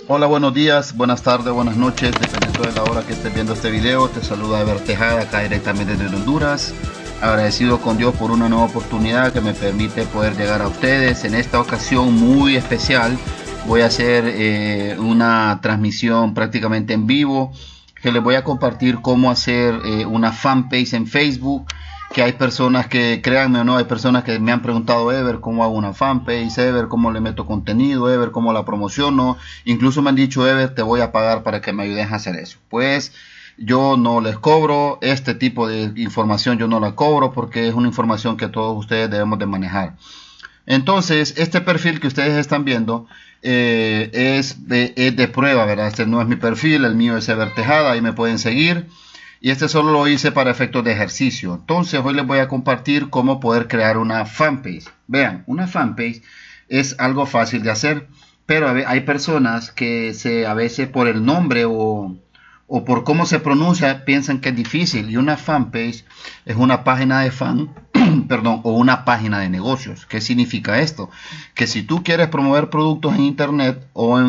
Hola, buenos días, buenas tardes, buenas noches, dependiendo de la hora que estés viendo este video. Te saluda Ever Tejada, acá directamente desde Honduras. Agradecido con Dios por una nueva oportunidad que me permite poder llegar a ustedes. En esta ocasión muy especial voy a hacer una transmisión prácticamente en vivo, que les voy a compartir cómo hacer una fanpage en Facebook. Que hay personas que, créanme o no, hay personas que me han preguntado: Ever, ¿cómo hago una fanpage? Ever, ¿cómo le meto contenido? Ever, ¿cómo la promociono? Incluso me han dicho: Ever, te voy a pagar para que me ayudes a hacer eso. Pues yo no les cobro este tipo de información, yo no la cobro porque es una información que todos ustedes debemos de manejar. Entonces, este perfil que ustedes están viendo es de prueba, ¿verdad? Este no es mi perfil, el mío es Ever Tejada, ahí me pueden seguir. Y este solo lo hice para efectos de ejercicio. Entonces hoy les voy a compartir cómo poder crear una fanpage. Vean, una fanpage es algo fácil de hacer, pero hay personas que a veces por el nombre o por cómo se pronuncia piensan que es difícil. Y una fanpage es una página de fan, perdón, o una página de negocios. ¿Qué significa esto? Que si tú quieres promover productos en internet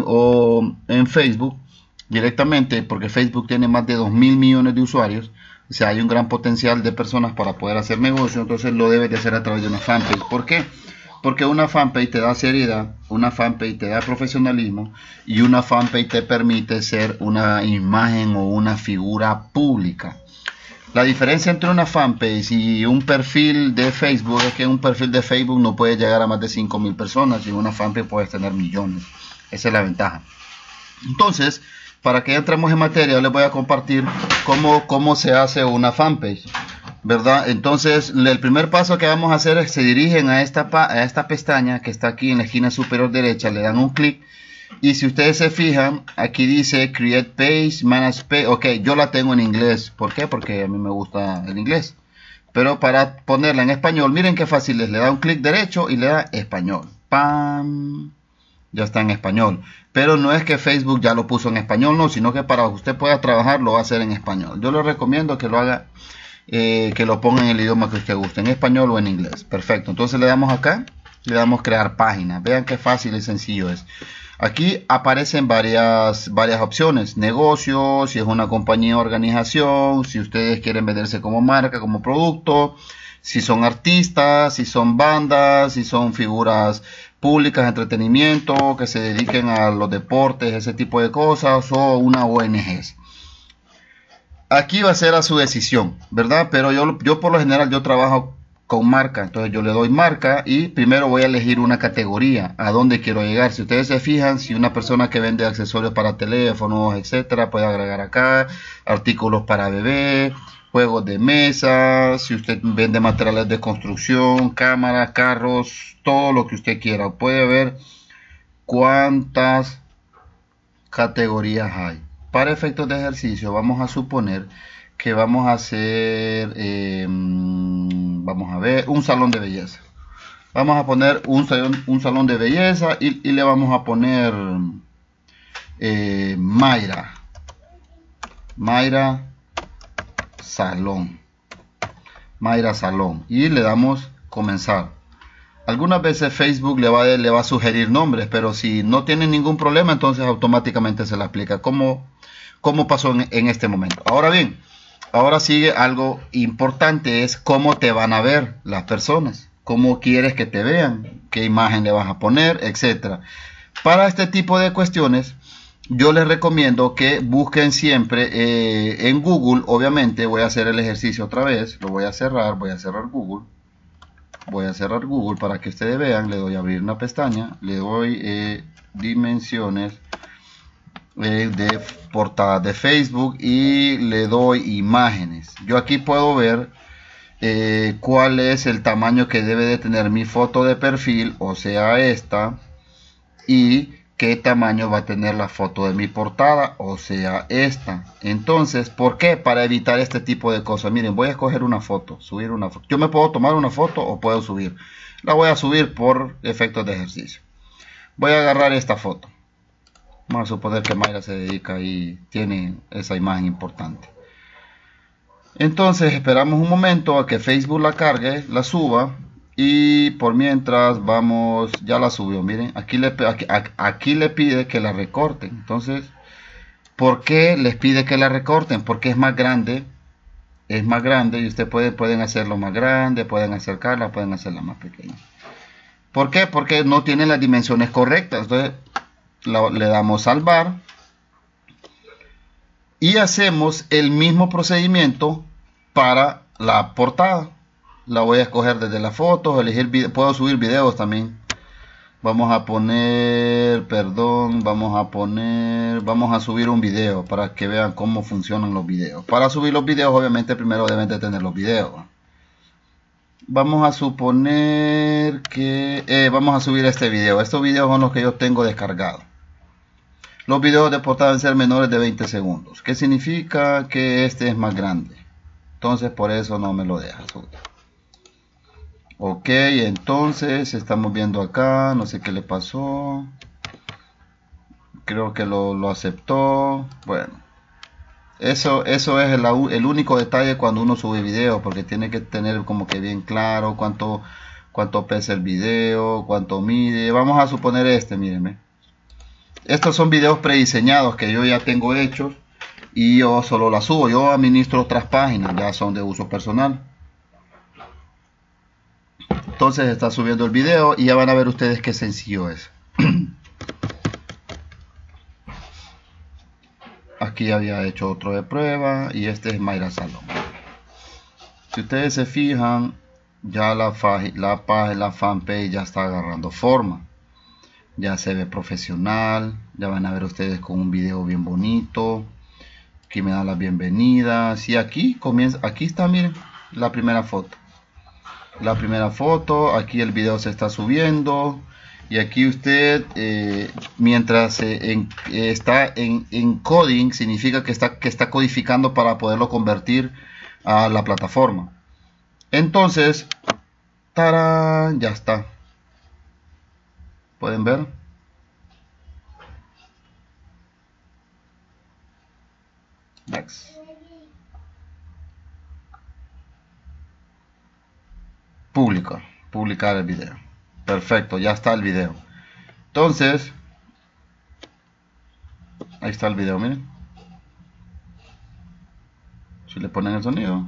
o en Facebook directamente, porque Facebook tiene más de 2.000 millones de usuarios, o sea, hay un gran potencial de personas para poder hacer negocio. Entonces lo debes de hacer a través de una fanpage. ¿Por qué? Porque una fanpage te da seriedad, una fanpage te da profesionalismo y una fanpage te permite ser una imagen o una figura pública. La diferencia entre una fanpage y un perfil de Facebook es que un perfil de Facebook no puede llegar a más de 5.000 personas, y en una fanpage puedes tener millones. Esa es la ventaja. Entonces, para que entremos en materia, les voy a compartir cómo se hace una fanpage, ¿verdad? Entonces, el primer paso que vamos a hacer es: se dirigen a esta pestaña que está aquí en la esquina superior derecha, le dan un clic, y si ustedes se fijan, aquí dice Create Page, Manage Page. Ok, yo la tengo en inglés. ¿Por qué? Porque a mí me gusta el inglés. Pero para ponerla en español, miren qué fácil es. Le da un clic derecho y le da español. ¡Pam! Ya está en español. Pero no es que Facebook ya lo puso en español, no, sino que para que usted pueda trabajar lo va a hacer en español. Yo le recomiendo que lo haga, que lo ponga en el idioma que usted guste, en español o en inglés. Perfecto. Entonces le damos acá, le damos crear página. Vean qué fácil y sencillo es. Aquí aparecen varias opciones: negocios, si es una compañía o organización, si ustedes quieren venderse como marca, como producto, si son artistas, si son bandas, si son figuras públicas, entretenimiento, que se dediquen a los deportes, ese tipo de cosas, o una ONG. Aquí va a ser a su decisión, ¿verdad? Pero yo por lo general yo trabajo con marca. Entonces yo le doy marca y primero voy a elegir una categoría, a dónde quiero llegar. Si ustedes se fijan, si una persona que vende accesorios para teléfonos, etcétera, puede agregar acá artículos para bebé, juegos de mesa. Si usted vende materiales de construcción, cámaras, carros, todo lo que usted quiera, puede ver cuántas categorías hay. Para efectos de ejercicio vamos a suponer que vamos a hacer vamos a ver un salón de belleza. Vamos a poner un salón de belleza y le vamos a poner Mayra Salón. Mayra Salón. Y le damos comenzar. Algunas veces Facebook le va a sugerir nombres, pero si no tiene ningún problema, entonces automáticamente se le aplica, como pasó en este momento. Ahora bien, ahora sigue algo importante: es cómo te van a ver las personas, cómo quieres que te vean, qué imagen le vas a poner, etcétera. Para este tipo de cuestiones, yo les recomiendo que busquen siempre en Google. Obviamente voy a hacer el ejercicio otra vez, lo voy a cerrar Google. Voy a cerrar Google para que ustedes vean. Le doy a abrir una pestaña, le doy dimensiones de portada de Facebook y le doy imágenes. Yo aquí puedo ver cuál es el tamaño que debe de tener mi foto de perfil, o sea esta, y qué tamaño va a tener la foto de mi portada, o sea esta. Entonces, ¿por qué? Para evitar este tipo de cosas. Miren, voy a escoger una foto, subir una foto. Yo me puedo tomar una foto o puedo subir. La voy a subir por efectos de ejercicio. Voy a agarrar esta foto. Vamos a suponer que Mayra se dedica y tiene esa imagen importante. Entonces esperamos un momento a que Facebook la cargue, la suba, Y por mientras vamos, ya la subió, miren, aquí le pide que la recorten. Entonces, ¿por qué les pide que la recorten? Porque es más grande y ustedes pueden hacerlo más grande, pueden acercarla, pueden hacerla más pequeña. ¿Por qué? Porque no tienen las dimensiones correctas. Entonces le damos salvar y hacemos el mismo procedimiento para la portada. La voy a escoger desde las fotos, elegir video, puedo subir videos también. Vamos a poner, vamos a subir un video para que vean cómo funcionan los videos. Para subir los videos, obviamente, primero deben de tener los videos. Vamos a suponer que vamos a subir este video. Estos videos son los que yo tengo descargados. Los videos de portada deben ser menores de 20 segundos. ¿Qué significa? Que este es más grande. Entonces, por eso no me lo deja subir. Ok, entonces estamos viendo acá, no sé qué le pasó. Creo que lo aceptó. Bueno, eso es el único detalle cuando uno sube video, porque tiene que tener como que bien claro cuánto pesa el video, cuánto mide. Vamos a suponer mírenme. Estos son videos prediseñados que yo ya tengo hechos y yo solo la subo. Yo administro otras páginas, ya son de uso personal. Entonces está subiendo el video y ya van a ver ustedes qué sencillo es. Aquí había hecho otro de prueba y este es Mayra Salón. Si ustedes se fijan, ya la fanpage ya está agarrando forma. Ya se ve profesional. Ya van a ver ustedes con un video bien bonito. Aquí me da las bienvenidas. Y aquí comienza, aquí está, miren, la primera foto. Aquí el video se está subiendo y aquí usted mientras está en encoding, significa que está codificando para poderlo convertir a la plataforma. Entonces, ¡tarán! Ya está. ¿Pueden ver? Next. Publicar el video. Perfecto, ya está el video. Entonces, ahí está el video, miren. Si le ponen el sonido,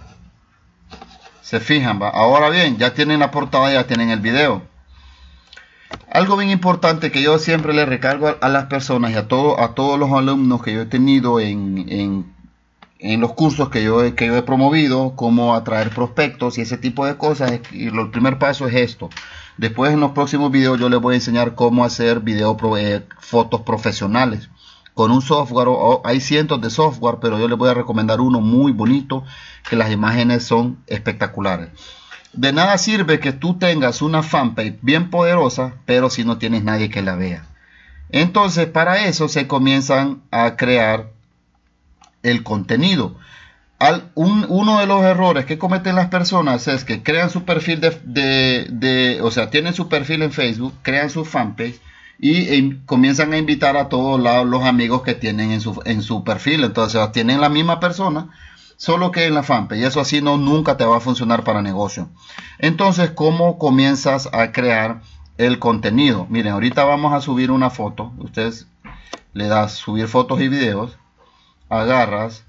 se fijan, ¿va? Ahora bien, ya tienen la portada, ya tienen el video. Algo bien importante que yo siempre le recargo a las personas y a todos los alumnos que yo he tenido en los cursos que yo he promovido, cómo atraer prospectos y ese tipo de cosas. Y el primer paso es esto. Después, en los próximos videos, yo les voy a enseñar cómo hacer fotos profesionales con un software. Hay cientos de software, pero yo les voy a recomendar uno muy bonito, que las imágenes son espectaculares. De nada sirve que tú tengas una fanpage bien poderosa, pero si no tienes nadie que la vea. Entonces, para eso se comienzan a crear el contenido. Uno de los errores que cometen las personas es que crean su perfil o sea, tienen su perfil en Facebook, crean su fanpage y comienzan a invitar a todos los amigos que tienen en su perfil. Entonces tienen la misma persona, solo que en la fanpage, y eso así nunca te va a funcionar para negocio. Entonces, ¿cómo comienzas a crear el contenido? Miren, ahorita vamos a subir una foto. Ustedes le das subir fotos y videos, agarras,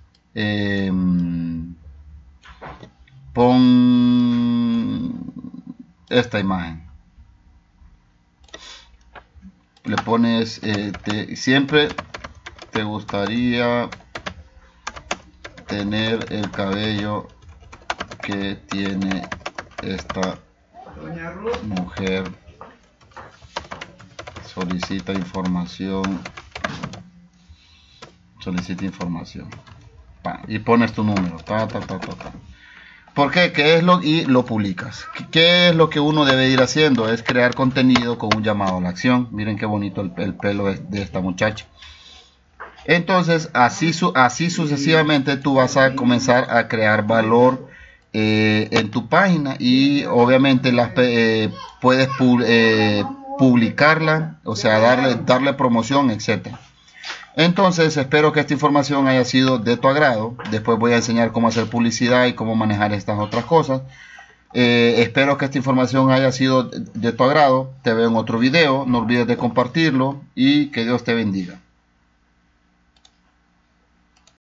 pon esta imagen, le pones siempre te gustaría tener el cabello que tiene esta mujer, solicita información, y pones tu número, ¿por qué? ¿Qué es y lo publicas? ¿Qué es lo que uno debe ir haciendo? Es crear contenido con un llamado a la acción. Miren qué bonito el pelo de esta muchacha. Entonces, así sucesivamente tú vas a comenzar a crear valor en tu página, y obviamente puedes publicarla, o sea, darle promoción, etcétera. Entonces, espero que esta información haya sido de tu agrado. Después voy a enseñar cómo hacer publicidad y cómo manejar estas otras cosas. Espero que esta información haya sido de tu agrado. Te veo en otro video. No olvides de compartirlo y que Dios te bendiga.